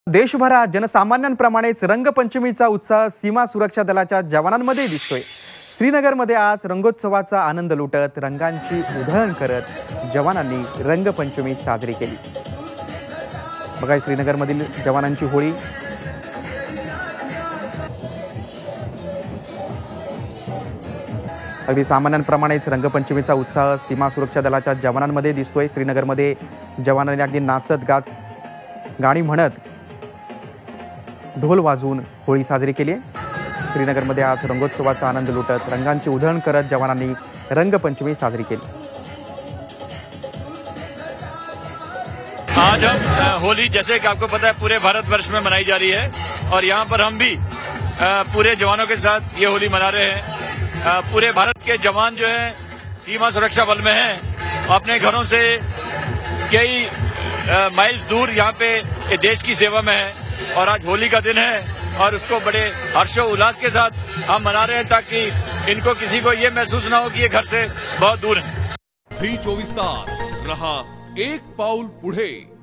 देशभरात जनसामान्यांप्रमाणेच रंगपंचमीचा उत्साह सीमा सुरक्षा दलाच्या जवानांमध्ये दिसतोय। श्रीनगरमध्ये आज रंगोत्सवाचा आनंद लुटत रंगांची उधळण करत जवानांनी रंगपंचमी साजरी केली। बघा श्रीनगरमधील जवानांची होळी अगदी सामान्यांप्रमाणेच रंगपंचमीचा उत्साह सीमा सुरक्षा दलाच्या जवानांमध्ये दिसतोय। श्रीनगरमध्ये जवानांनी अगदी नाचत गात गाणी म्हणत ढोल वाजवून होळी साजरी केली आहे। श्रीनगरमध्ये आज रंगोत्सवाचा आनंद लुटत रंगांची उधळण करत जवानांनी रंगपंचमी साजरी केली। आज हम होली जैसे कि आपको पता है पूरे भारतवर्ष में मनाई जा रही है और यहाँ पर हम भी पूरे जवानों के साथ ये होली मना रहे हैं। पूरे भारत के जवान जो हैं सीमा सुरक्षा बल में हैं, अपने घरों से कई माइल्स दूर यहाँ पे देश की सेवा में हैं और आज होली का दिन है और उसको बड़े हर्षो उल्लास के साथ हम मना रहे हैं ताकि इनको किसी को ये महसूस ना हो कि ये घर से बहुत दूर है। झी 24 तास रहा एक पाऊल पुढे।